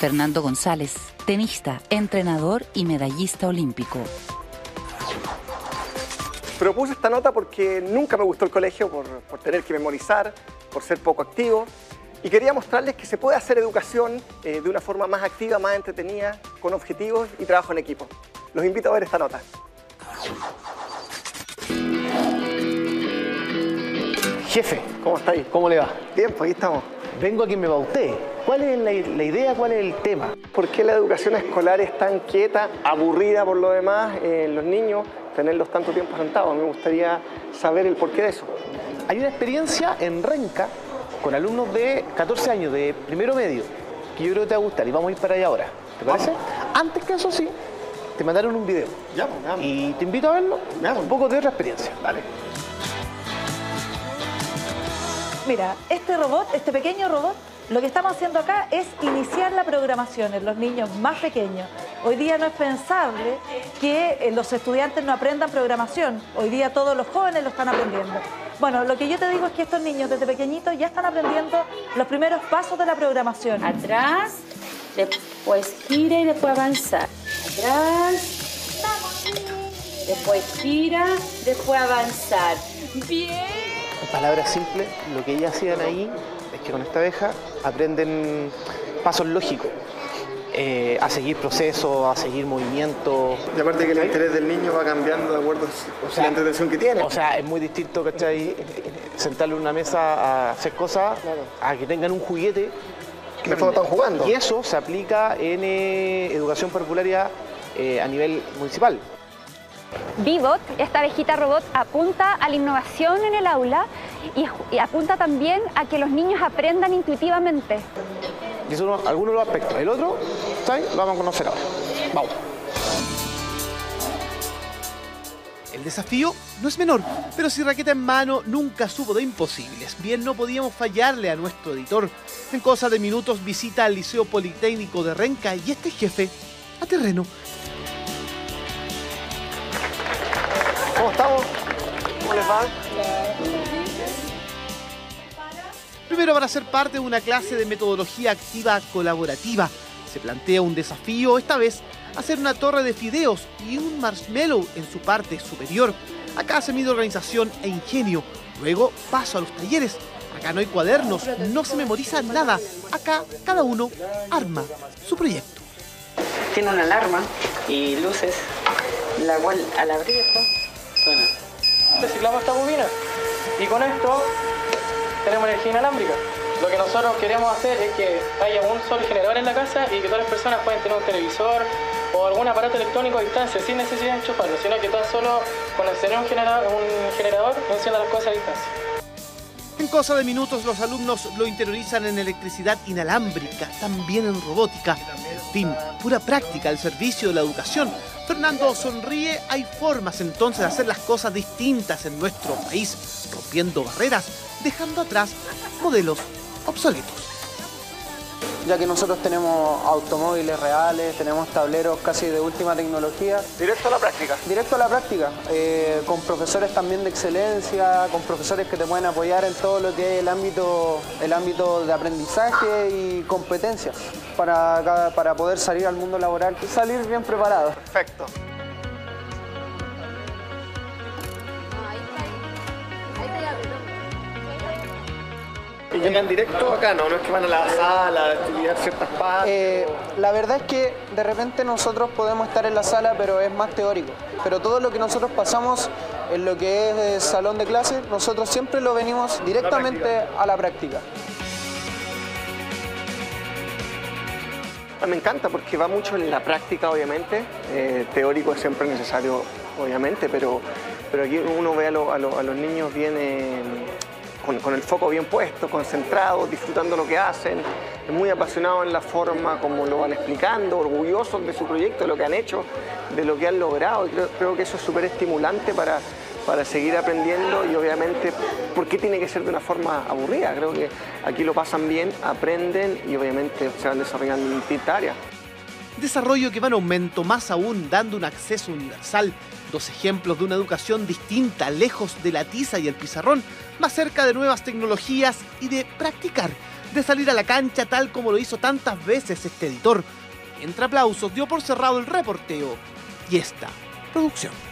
Fernando González, tenista, entrenador y medallista olímpico. Propuse esta nota porque nunca me gustó el colegio por tener que memorizar, por ser poco activo. Y quería mostrarles que se puede hacer educación de una forma más activa, más entretenida, con objetivos y trabajo en equipo. Los invito a ver esta nota. Jefe, ¿Cómo está ahí? ¿cómo le va? Bien, pues aquí estamos. Vengo a que me bautee. ¿Cuál es la idea? ¿Cuál es el tema? ¿Por qué la educación escolar es tan quieta, aburrida por lo demás en los niños, tenerlos tanto tiempo sentados? Me gustaría saber el porqué de eso. Hay una experiencia en Renca con alumnos de 14 años, de primero medio, que yo creo que te va a gustar y vamos a ir para allá ahora. ¿Te parece? Antes que eso sí, te mandaron un video. Ya, pues, veamos. Y te invito a verlo, Veamos. un poco de otra experiencia. Dale. Mira, este pequeño robot, lo que estamos haciendo acá es iniciar la programación en los niños más pequeños. Hoy día no es pensable que los estudiantes no aprendan programación. Hoy día todos los jóvenes lo están aprendiendo. Bueno, lo que yo te digo es que estos niños desde pequeñitos ya están aprendiendo los primeros pasos de la programación. Atrás, después gira y después avanzar. Atrás, después gira, después avanzar. Bien. En palabras simples, lo que ellas hacían ahí es que con esta abeja aprenden pasos lógicos, a seguir procesos, a seguir movimientos. Y aparte que el interés del niño va cambiando de acuerdo a la entretención que tiene. O sea, es muy distinto, ¿cachai? Sentarle en una mesa a hacer cosas, a que tengan un juguete. Que de fondo están jugando. Y eso se aplica en educación parvularia a nivel municipal. Vivot, esta abejita robot, apunta a la innovación en el aula y apunta también a que los niños aprendan intuitivamente. Y eso es algunos de los aspectos. El otro, ¿sabes? Lo vamos a conocer ahora. Vamos. El desafío no es menor, pero si raqueta en mano nunca supo de imposibles. Bien, no podíamos fallarle a nuestro editor. En cosa de minutos visita al Liceo Politécnico de Renca y este jefe a terreno. ¿Cómo estamos? ¿Cómo les va? Primero, para ser parte de una clase de metodología activa colaborativa, se plantea un desafío, esta vez hacer una torre de fideos y un marshmallow en su parte superior. Acá se mide organización e ingenio. Luego paso a los talleres. Acá no hay cuadernos, no se memoriza nada. Acá cada uno arma su proyecto. Tiene una alarma y luces, la cual al abrir esto suena. Reciclamos esta bobina y con esto tenemos energía inalámbrica. Lo que nosotros queremos hacer es que haya un solo generador en la casa y que todas las personas puedan tener un televisor o algún aparato electrónico a distancia sin necesidad de enchufarlo, sino que tan solo con encender un generador encienda las cosas a distancia. En cosa de minutos los alumnos lo interiorizan en electricidad inalámbrica, también en robótica. En fin, pura práctica al servicio de la educación. Fernando sonríe, hay formas entonces de hacer las cosas distintas en nuestro país, rompiendo barreras, dejando atrás modelos obsoletos. Ya que nosotros tenemos automóviles reales, tenemos tableros casi de última tecnología. Directo a la práctica. Directo a la práctica, con profesores también de excelencia, con profesores que te pueden apoyar en todo lo que es el ámbito de aprendizaje y competencias para poder salir al mundo laboral y salir bien preparados. Perfecto. ¿Y llegan directo acá, no? No es que van a la sala a estudiar ciertas partes. La verdad es que de repente nosotros podemos estar en la sala, pero es más teórico. Pero todo lo que nosotros pasamos en lo que es el salón de clase, nosotros siempre lo venimos directamente a la práctica. Me encanta porque va mucho en la práctica, obviamente. Teórico es siempre necesario, obviamente, pero aquí uno ve a los niños bien con el foco bien puesto, concentrados, disfrutando lo que hacen, muy apasionados en la forma como lo van explicando, orgullosos de su proyecto, de lo que han hecho, de lo que han logrado. Y creo que eso es súper estimulante para seguir aprendiendo y obviamente, ¿por qué tiene que ser de una forma aburrida? Creo que aquí lo pasan bien, aprenden y obviamente se van desarrollando en distintas áreas. Desarrollo que va en aumento, más aún dando un acceso universal. Dos ejemplos de una educación distinta, lejos de la tiza y el pizarrón, más cerca de nuevas tecnologías y de practicar. de salir a la cancha tal como lo hizo tantas veces este editor. Entre aplausos dio por cerrado el reporteo y esta producción.